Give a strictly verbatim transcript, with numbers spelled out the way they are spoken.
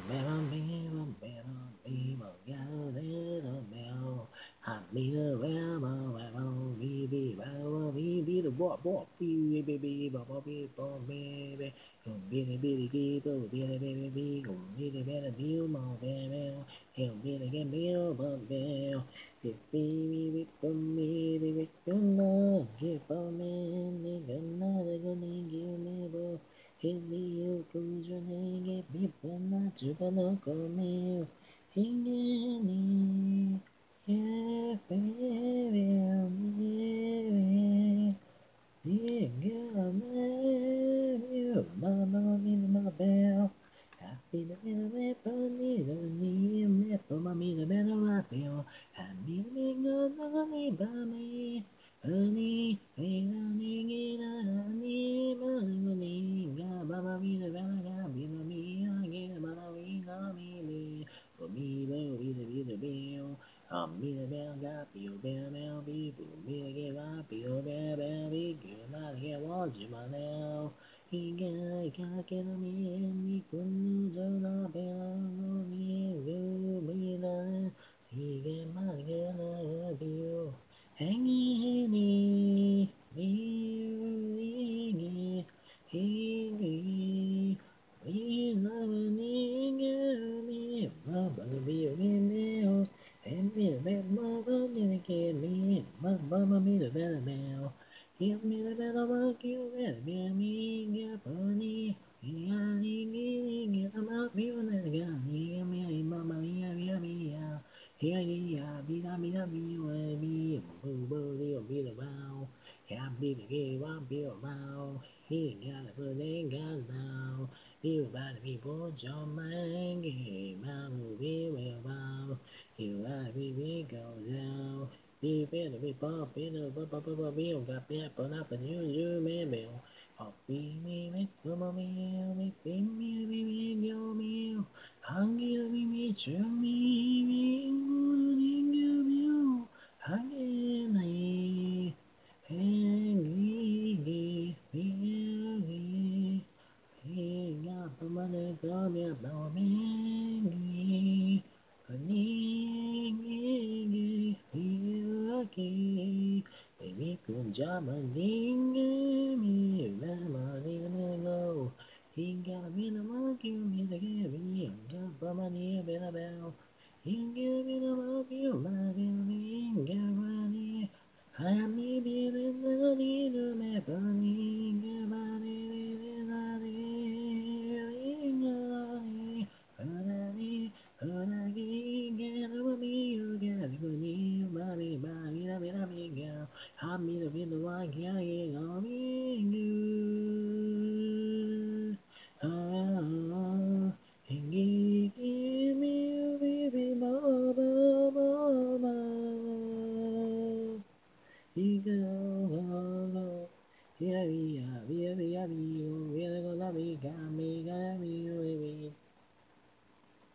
Bitty bitty people, bitty bitty people, bitty bitty bill, my bell, he'll be the bill, but bill. If baby with for me, baby, your love, give for me, nigga, not gonna give me, but if you put your name, give me, not to the local meal. Hingani, yeah, baby, mama, mama, bell. Happy the little bunny, the knee, for mommy, the better I feel. Happy the big bunny, bunny, honey, honey, honey, money, mama, me, the better, be the me, I get a mama, we got me, for me, the be the be the bill. Um, me the bell, got feel, bell, bell, be, boom, me the get, I feel, bell, bell, be good, not get, watch you, my now. 이게 가게로미 군누저나 배우니 루미나 이게 말게나 비오 행이니 미우이기 히기 미나니게미 마바비오미메오 엠미베마바니게미 마바마미르베메오 Give me the better work you better be me, get funny. Yeah, get them out, be on the gun. Yeah, me, mama, yeah, yeah, yeah. Yeah, yeah, be da, be da, be, be, boo, boo, be, be the bow. Yeah, be the gay, one, be a bow. He got a good thing, got now. You better be put your man, game, man, be well, bow. You gotta be big, go down. Đi về là về bò về là bò bò bò bò bèo gặp bé bò na bò như như mẹ bèo học bi mi mẹ bò bò mèo mẹ bè mi mi mi mèo mèo hàng kia mi mi chưa mi mi ngu đi nghe mèo hàng kia này hàng gì gì mèo gì thì gặp bò mà nó có mẹ bò mẹ gì ni ni ni Baby, good job, my nigga, me, mama, nigga, me, go. He got me the monkey, me the gabby, got by my near bell bell. He gave me the monkey, my baby, got money. I may be the money, the me, bunny, got money, the money, honey, honey, get over me, you get it, money, money, money, money, money, girl. I'm in the middle of getting on you. Ah, and give me a baby, mama, mama. You go, yeah, yeah, yeah, yeah, yeah, yeah, yeah, yeah, yeah, yeah, yeah, yeah, yeah,